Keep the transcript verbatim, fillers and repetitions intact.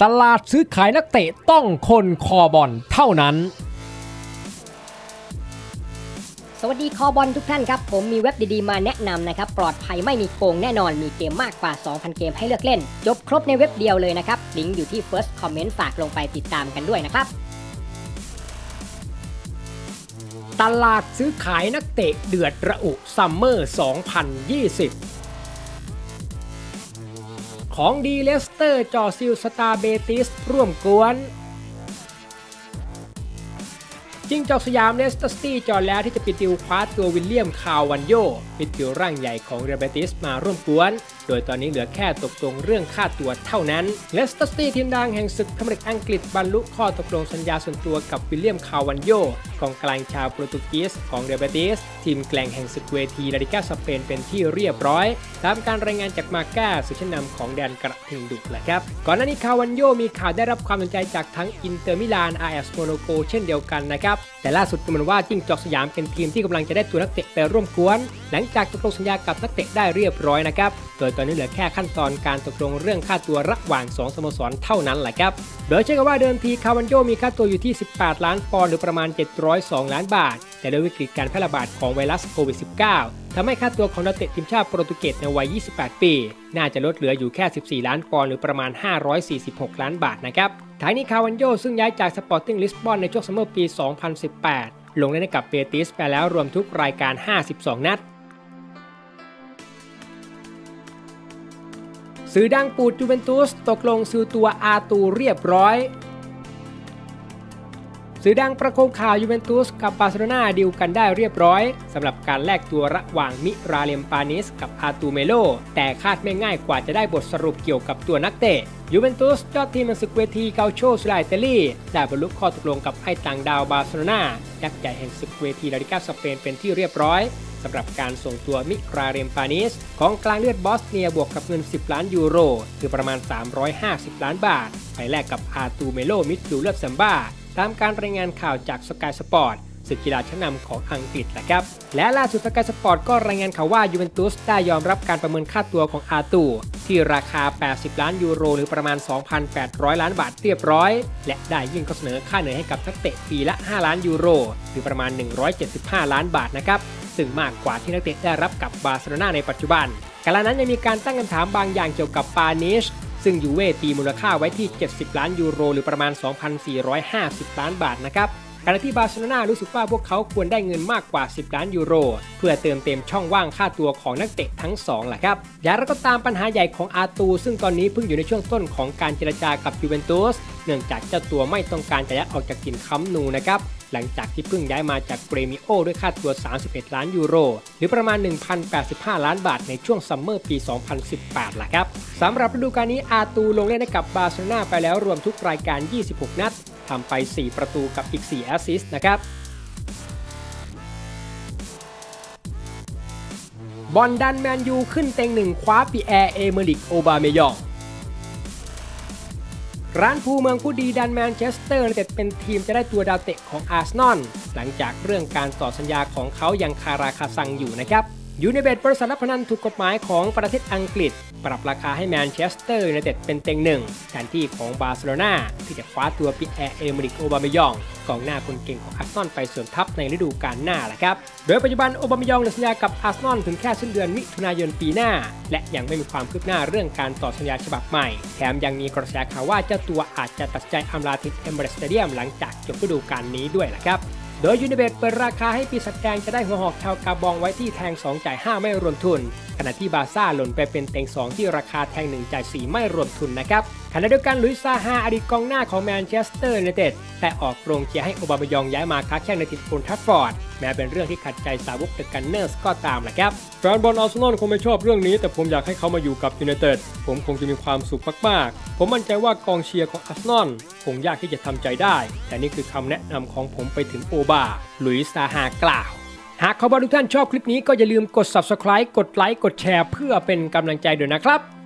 ตลาดซื้อขายนักเตะต้องคนคอบอลเท่านั้นสวัสดีคอบอลทุกท่านครับผมมีเว็บดีๆมาแนะนำนะครับปลอดภัยไม่มีโกงแน่นอนมีเกมมากกว่า สองพัน เกมให้เลือกเล่นจบครบในเว็บเดียวเลยนะครับลิงก์อยู่ที่ First Comment ฝากลงไปติดตามกันด้วยนะครับตลาดซื้อขายนักเตะเดือดระอุซัมเมอร์ สองพันยี่สิบ ของดีเลสเตอร์จ่อซิลสตาร์เบติสร่วมกวนจิงจอกสยามเลสเตอร์ซิตี้จอดแล้วที่จะปิดดีลคว้าตัววิลเลียมคาววันโยมิดฟิลด์ร่างใหญ่ของเรอัลเบติสมาร่วมกวนโดยตอนนี้เหลือแค่ตกลงเรื่องค่าตัวเท่านั้นเลสเตอร์ซิตี้ทีมดังแห่งศึกพรีเมียร์ลีกอังกฤษบรรลุข้อตกลงสัญญาส่วนตัวกับวิลเลียมคาววันโยกองกลางชาวโปรตุเกสของเรอัลเบติสทีมแกร่งแห่งศึกเวทีลาลิก้าสเปนเป็นที่เรียบร้อยตามการรายงานจากมาก้าสื่อชั้นนำของแดนกระทิงดุแหละครับก่อนหน้านี้คาววันโยมีข่าวได้รับความสนใจจากทั้งอินเตอร์มิลานอาร์เอสโมโนโกเช่นเดียวกันนะครับแต่ล่าสุดก็เหมือนว่าจิ้งจอกสยามเป็นทีมที่กำลังจะได้ตัวนักเตะไปร่วมกวนหลังจากตกลงสัญญากับนักเตะได้เรียบร้อยนะครับโดยตอนนี้เหลือแค่ขั้นตอนการตกลงเรื่องค่าตัวระหว่างสองสโมสรเท่านั้นแหละครับโดยเชื่อกันว่าเดิมทีคาวันโยมีค่าตัวอยู่ที่สิบแปดล้านปอนด์หรือประมาณเจ็ดร้อยสองล้านบาทแต่ด้วยวิกฤตการแพร่ระบาดของไวรัสโควิด สิบเก้า ทำให้ค่าตัวของนักเตะทีมชาติโปรตุเกสในวัยยี่สิบแปดปีน่าจะลดเหลืออยู่แค่สิบสี่ล้านปอนด์หรือประมาณห้าร้อยสี่สิบหกล้านบาทนะครับท้ายนี้คาวันโยซึ่งย้ายจากสปอร์ติ้งลิสบอนในช่วงซัมเมอร์ปีสองพันสิบแปดลงเล่นให้กับเบติสไปแล้วรวมทุกรายการห้าสิบสองนัดสื่อดังปูดยูเวนตุสตกลงซื้อตัวอาตูเรียบร้อยสื่อดังประโคมข่าวยูเวนตุสกับบาร์เซโลนาดีลกันได้เรียบร้อยสำหรับการแลกตัวระหว่างมิราเลมปานิสกับอาตูเมโลแต่คาดไม่ง่ายกว่าจะได้บทสรุปเกี่ยวกับตัวนักเตะยูเวนตุสยอดทีมในศึกเวทีเกาโชสุราอิตาลีได้บรรลุข้อตกลงกับไอ้ต่างดาวบาร์เซโลนายักษ์ใหญ่แห่งศึกเวทีลาลิก้าสเปนเป็นที่เรียบร้อยสำหรับการส่งตัวมิราเลมปานิสของกลางเลือดบอสเนียบวกกับเงินสิบล้านยูโรคือประมาณสามร้อยห้าสิบล้านบาทไปแลกกับอาตูเมโลมิดฟิลด์เลือดซัมบ้าตามการรายงานข่าวจากสกายสปอร์ตศึกกีฬาชั้นนำของอังกฤษแหละครับและล่าสุดสกายสปอร์ตก็รายงานข่าวว่ายูเวนตุสได้ยอมรับการประเมินค่าตัวของอาตูที่ราคาแปดสิบล้านยูโรหรือประมาณ สองพันแปดร้อยล้านบาทเรียบร้อยและได้ยื่นข้อเสนอค่าเหนื่อยให้กับนักเตะปีละห้าล้านยูโรหรือประมาณหนึ่งร้อยเจ็ดสิบห้าล้านบาทนะครับซึ่งมากกว่าที่นักเตะได้รับกับบาร์เซโลนาในปัจจุบันขณะนั้นยังมีการตั้งคำถามบางอย่างเกี่ยวกับปานิชซึ่งยูเว่ตีมูลค่าไว้ที่เจ็ดสิบล้านยูโรหรือประมาณ สองพันสี่ร้อยห้าสิบล้านบาทนะครับขณะที่บาร์เซโลนารู้สึกว่าพวกเขาควรได้เงินมากกว่าสิบล้านยูโรเพื่อเติมเต็มช่องว่างค่าตัวของนักเตะทั้งสองแหละครับอย่างไรก็ตามปัญหาใหญ่ของอาตูซึ่งตอนนี้เพิ่งอยู่ในช่วงต้นของการเจรจากับยูเวนตุสเนื่องจากเจ้าตัวไม่ต้องการจะย้ายออกจากถิ่นค้ำนูนะครับหลังจากที่เพิ่งย้ายมาจากเกรมิโอด้วยค่าตัวสามสิบเอ็ดล้านยูโรหรือประมาณ หนึ่งพันแปดสิบห้าล้านบาทในช่วงซัมเมอร์ปีสองพันสิบแปดล่ะครับสำหรับฤดูกาลนี้อาตูลงเล่นให้กับบาร์เซโลนาไปแล้วรวมทุกรายการยี่สิบหกนัดทำไปสี่ประตูกับอีกสี่แอสซิสต์นะครับบอลดันแมนยูขึ้นเต็งหนึ่งคว้าปีแอร์เอเมริกโอบาเมยองร้านภูเมืองผู้ดีดันแมนเชสเตอร์ยูไนเต็ดเป็นทีมจะได้ตัวดาวเตะของอาร์เซนอลหลังจากเรื่องการต่อสัญญาของเขายังคาราคาซังอยู่นะครับยูไนเต็ดบริษัทนักพนันถูกกฎหมายของประเทศอังกฤษปรับราคาให้แมนเชสเตอร์ยูไนเต็ดเป็นเต็งหนึ่งแทนที่ของบาร์เซโลนาที่จะคว้าตัวปีแอร์เอเมริกโอบาเมยองกองหน้าคนเก่งของอาร์เซนอลไปเสริมทัพในฤดูกาลหน้าแหละครับโดยปัจจุบันโอบาเมยองสัญญากับอาร์เซนอลถึงแค่สิ้นเดือนมิถุนายนปีหน้าและยังไม่มีความคืบหน้าเรื่องการต่อสัญญาฉบับใหม่แถมยังมีกระแสข่าวว่าเจ้าตัวอาจจะตัดใจอำลาทีมเอมิเรตส์สเตเดียมหลังจากจบฤดูกาลนี้ด้วยแหละครับโดยยูไนเต็ดเปิดราคาให้ปีศาจแดงจะได้หัวหอกชาวกาบองไว้ที่แทงสองจ่ายห้าไม่รวมทุนขณะที่บาร์ซ่าหล่นไปเป็นเต็งสองที่ราคาแทงหนึ่งจ่ายสี่ไม่รวมทุนนะครับขณะเดียวกันลุยซาฮาอดีตกองหน้าของแมนเชสเตอร์ยูไนเต็ดแต่ออกโรงเชียร์ให้โอบาเมยองย้ายมาค้าแข่งในถิ่นโอลด์แทราฟฟอร์ดแม้เป็นเรื่องที่ขัดใจสาวกเดอะกันเนอร์สก็ตามแหละครับแฟนบอลอาร์เซนอลคงไม่ชอบเรื่องนี้แต่ผมอยากให้เขามาอยู่กับยูไนเต็ดผมคงจะมีความสุขมากๆผมมั่นใจว่ากองเชียร์ของอาร์เซนอลคงยากที่จะทำใจได้แต่นี่คือคำแนะนำของผมไปถึงโอบาลุยซาฮากล่าวหากขอบคุณทุกท่านชอบคลิปนี้ก็อย่าลืมกด ซับสไครบ์ กดไลค์กดแชร์เพื่อเป็นกำลังใจด้วยนะครับ